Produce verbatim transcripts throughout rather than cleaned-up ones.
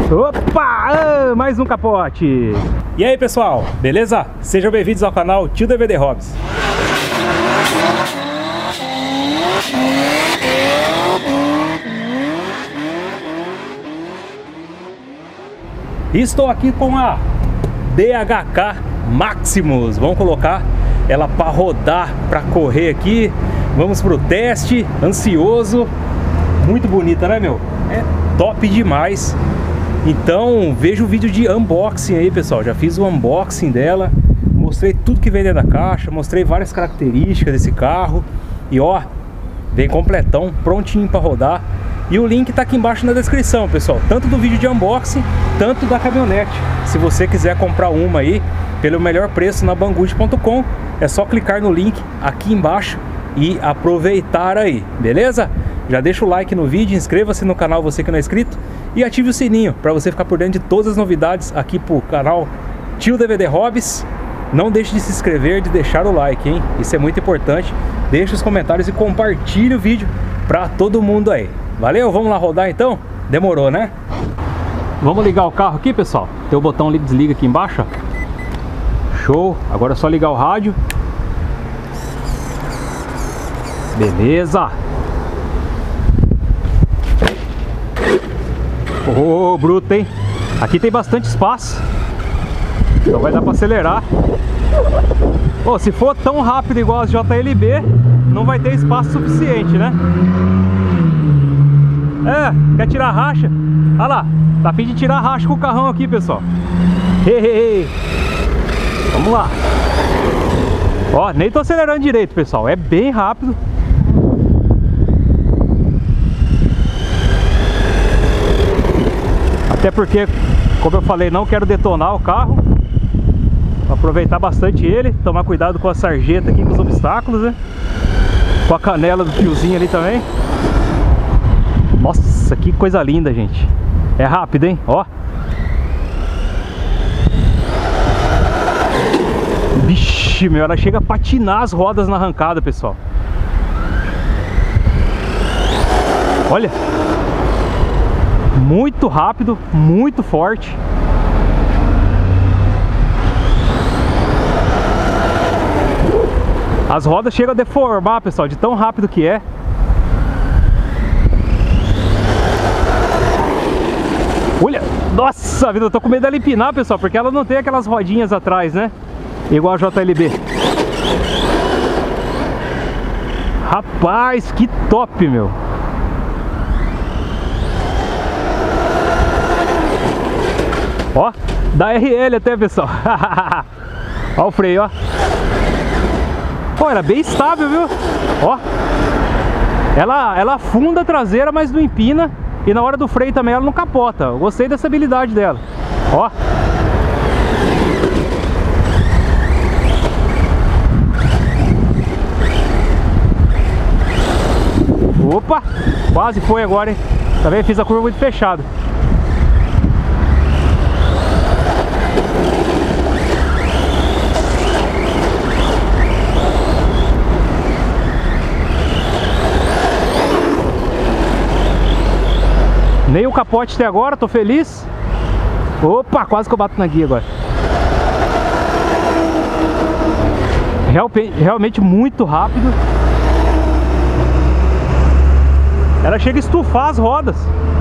Opa! Ah, mais um capote! E aí pessoal, beleza? Sejam bem-vindos ao canal Tio D V D Hobbies. Estou aqui com a D H K Maximus. Vamos colocar ela para rodar, para correr aqui. Vamos pro teste, ansioso. Muito bonita, né, meu? É top demais. Então veja o vídeo de unboxing aí, pessoal. Já fiz o unboxing dela, mostrei tudo que vem dentro da caixa, mostrei várias características desse carro. E ó, vem completão, prontinho para rodar. E o link tá aqui embaixo na descrição, pessoal, tanto do vídeo de unboxing, tanto da caminhonete. Se você quiser comprar uma aí pelo melhor preço na Banggood ponto com, é só clicar no link aqui embaixo e aproveitar aí, beleza? Já deixa o like no vídeo, inscreva-se no canal você que não é inscrito e ative o sininho para você ficar por dentro de todas as novidades aqui pro canal Tio D V D Hobbies. Não deixe de se inscrever, de deixar o like, hein? Isso é muito importante. Deixe os comentários e compartilhe o vídeo para todo mundo aí. Valeu, vamos lá rodar então? Demorou, né? Vamos ligar o carro aqui, pessoal. Tem o botão liga e desliga aqui embaixo, ó. Show, agora é só ligar o rádio. Beleza. Ô, oh, bruto, hein? Aqui tem bastante espaço, então vai dar pra acelerar. Oh, se for tão rápido igual as J L B, não vai ter espaço suficiente, né? É, quer tirar racha? Olha lá, tá a fim de tirar racha com o carrão aqui, pessoal. Ei, ei, ei. Vamos lá. Ó, nem tô acelerando direito, pessoal. É bem rápido. Até porque, como eu falei, não quero detonar o carro. Vou aproveitar bastante ele. Tomar cuidado com a sarjeta aqui, com os obstáculos, né? Com a canela do fiozinho ali também. Nossa, que coisa linda, gente. É rápido, hein? Ó. Vixe, meu, ela chega a patinar as rodas na arrancada, pessoal. Olha. Muito rápido, muito forte. As rodas chegam a deformar, pessoal, de tão rápido que é. Olha, nossa vida, eu tô com medo dela empinar, pessoal, porque ela não tem aquelas rodinhas atrás, né? Igual a J L B. Rapaz, que top, meu. Ó, dá R L até, pessoal. Ó o freio, ó. Pô, era bem estável, viu? Ó. Ela, ela afunda a traseira, mas não empina. E na hora do freio também ela não capota. Eu gostei dessa habilidade dela. Ó. Opa! Quase foi agora, hein? Também fiz a curva muito fechada. Nem o capote até agora, tô feliz. Opa, quase que eu bato na guia agora. Real, realmente muito rápido. Ela chega a estufar as rodas.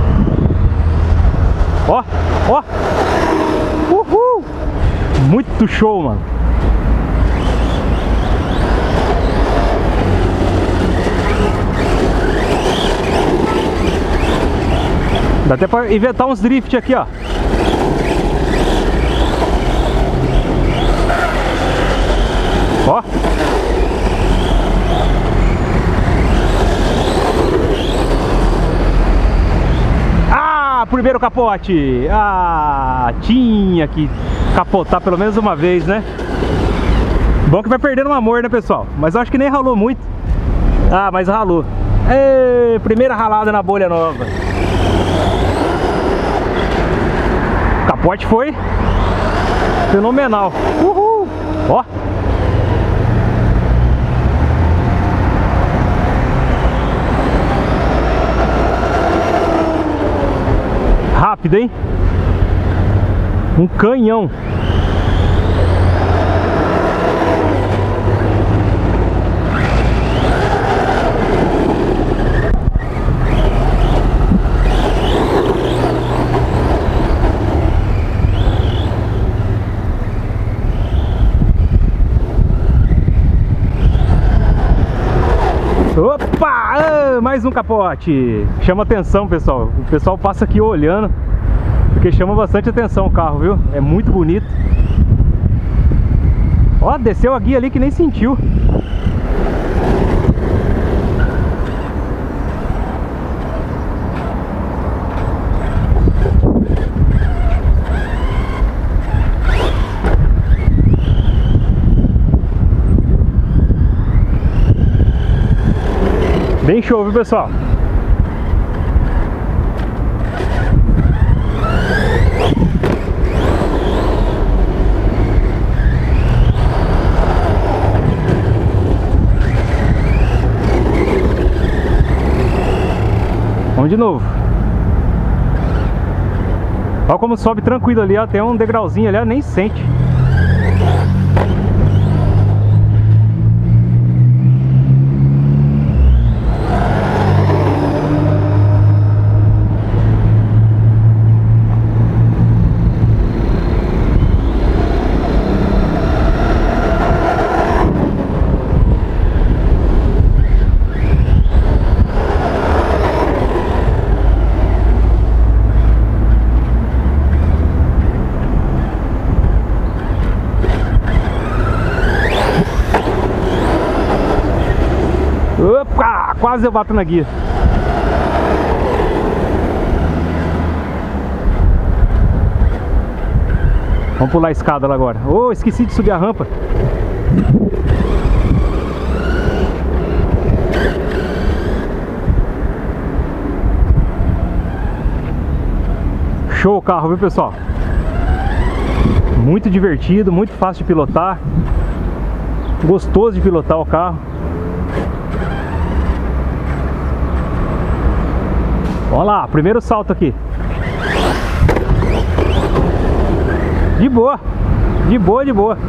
Ó, ó. Uhul. Muito show, mano. Dá até pra inventar uns drift aqui, ó. Ó. Ah, primeiro capote. Ah, tinha que capotar pelo menos uma vez, né? Bom que vai perdendo um amor, né, pessoal? Mas eu acho que nem ralou muito. Ah, mas ralou. Ê, primeira ralada na bolha nova. O capote foi fenomenal. Uhul! Ó! rápida, hein? Um canhão. Opa! Ah, mais um capote. Chama atenção, pessoal. O pessoal passa aqui olhando, porque chama bastante atenção o carro, viu? É muito bonito. Ó, desceu a guia ali que nem sentiu. Bem show, viu, pessoal? Vamos de novo. Olha como sobe tranquilo ali, ó. Tem um degrauzinho ali, ó, nem sente. Opa! Quase eu bato na guia. Vamos pular a escada lá agora. Oh, esqueci de subir a rampa. Show o carro, viu, pessoal? Muito divertido, muito fácil de pilotar. Gostoso de pilotar o carro. Olha lá, primeiro salto aqui. De boa, de boa, de boa.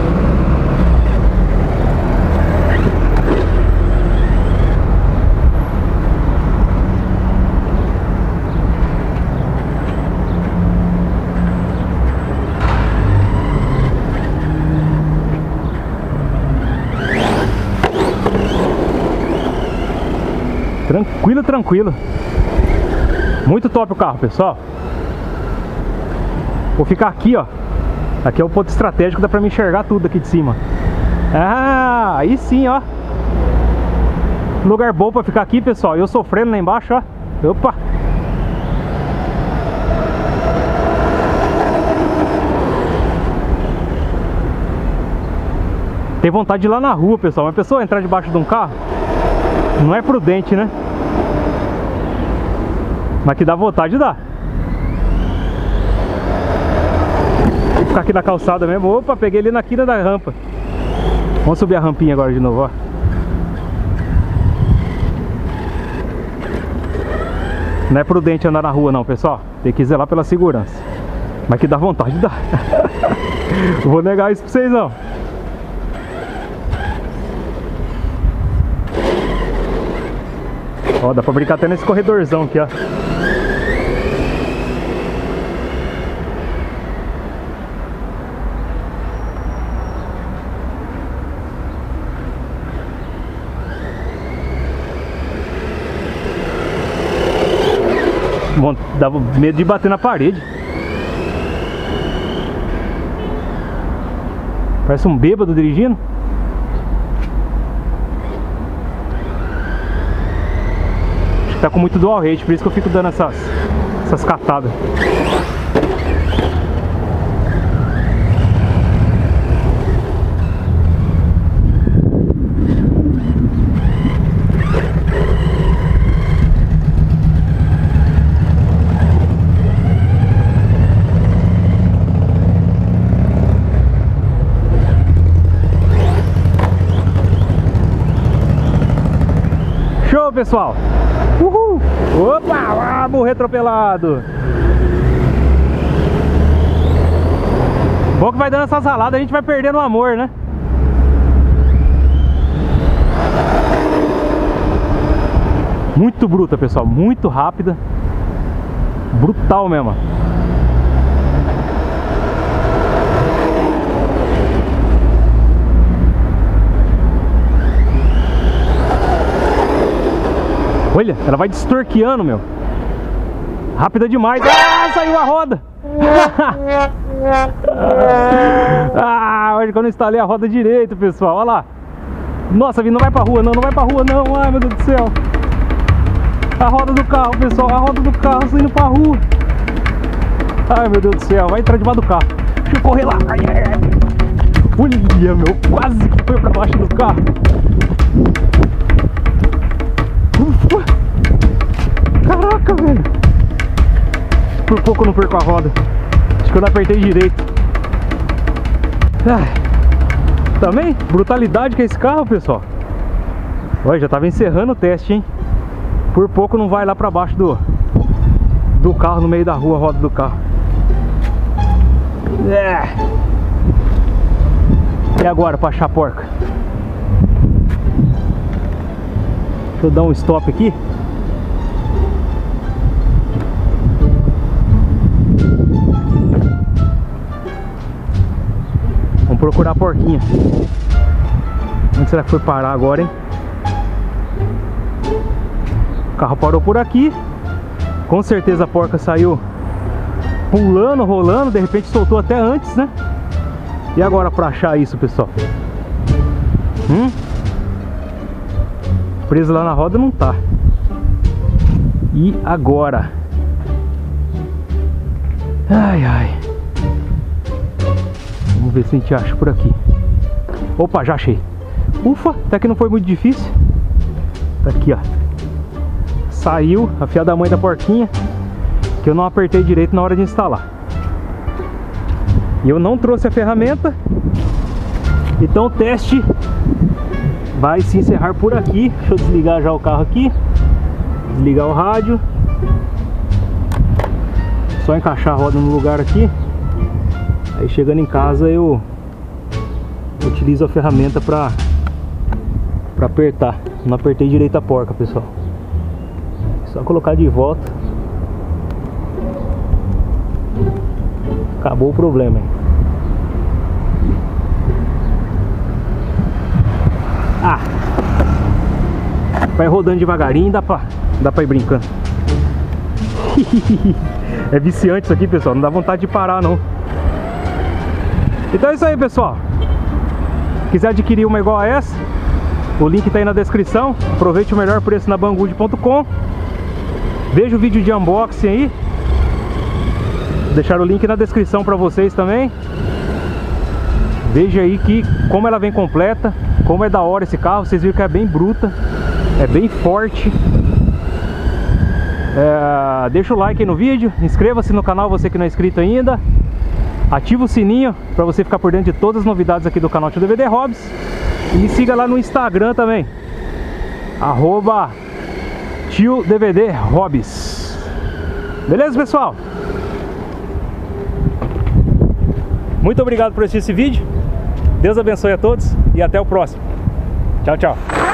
Tranquilo, tranquilo. Muito top o carro, pessoal. Vou ficar aqui, ó. Aqui é o ponto estratégico, dá pra me enxergar tudo aqui de cima. Ah, aí sim, ó. Lugar bom pra ficar aqui, pessoal. Eu sofrendo lá embaixo, ó. Opa! Tem vontade de ir lá na rua, pessoal. Uma pessoa entrar debaixo de um carro não é prudente, né? Mas que dá vontade, dá. Vou ficar aqui na calçada mesmo. Opa, peguei ele na quina da rampa. Vamos subir a rampinha agora de novo, ó. Não é prudente andar na rua não, pessoal. Tem que zelar pela segurança. Mas que dá vontade, dá. Vou negar isso pra vocês não. Ó, dá pra brincar até nesse corredorzão aqui, ó. Bom, dava medo de bater na parede. Parece um bêbado dirigindo. Acho que tá com muito dual rate, por isso que eu fico dando essas, essas catadas. Show, pessoal! Uhul! Opa! Ah, morri atropelado! Bom que vai dando essas raladas, a gente vai perdendo o amor, né? Muito bruta, pessoal, muito rápida. Brutal mesmo. Olha, ela vai destorqueando, meu. Rápida demais. Ah, saiu a roda. Ah, hoje que eu não instalei a roda direito, pessoal. Olha lá. Nossa, não vai pra rua, não, não vai pra rua, não. Ai, meu Deus do céu. A roda do carro, pessoal. A roda do carro saindo pra rua. Ai, meu Deus do céu. Vai entrar debaixo do carro. Deixa eu correr lá. Ai, ai, ai. Olha, meu. Quase que foi pra baixo do carro. Ufa. Caraca, velho. Por pouco eu não perco a roda. Acho que eu não apertei direito. Ai. Também, brutalidade que é esse carro, pessoal. Olha, já tava encerrando o teste, hein. Por pouco não vai lá pra baixo do Do carro, no meio da rua, a roda do carro. É. E agora pra achar a porca? Deixa eu dar um stop aqui. Vamos procurar a porquinha. Onde será que foi parar agora, hein? O carro parou por aqui. Com certeza a porca saiu pulando, rolando. De repente soltou até antes, né? E agora pra achar isso, pessoal? Hum? Presa lá na roda não tá. E agora? Ai, ai. Vamos ver se a gente acha por aqui. Opa, já achei. Ufa, até que não foi muito difícil. Tá aqui, ó. Saiu a filha da mãe da porquinha, que eu não apertei direito na hora de instalar. E eu não trouxe a ferramenta. Então o teste vai se encerrar por aqui. Deixa eu desligar já o carro aqui. Desligar o rádio. Só encaixar a roda no lugar aqui. Aí chegando em casa eu utilizo a ferramenta para para apertar. Não apertei direito a porca, pessoal. Só colocar de volta. Acabou o problema, hein? Ah! Vai rodando devagarinho e dá pra, dá pra ir brincando. É viciante isso aqui, pessoal. Não dá vontade de parar, não. Então é isso aí, pessoal. Quiser adquirir uma igual a essa, o link tá aí na descrição. Aproveite o melhor preço na banggood ponto com. Veja o vídeo de unboxing aí. Vou deixar o link na descrição para vocês também. Veja aí que como ela vem completa, como é da hora esse carro. Vocês viram que é bem bruta, é bem forte. É, deixa o like aí no vídeo, inscreva-se no canal você que não é inscrito ainda. Ativa o sininho para você ficar por dentro de todas as novidades aqui do canal Tio D V D Hobbies. E me siga lá no Instagram também, arroba Tio D V D Hobbies. Beleza, pessoal? Muito obrigado por assistir esse vídeo. Deus abençoe a todos e até o próximo. Tchau, tchau.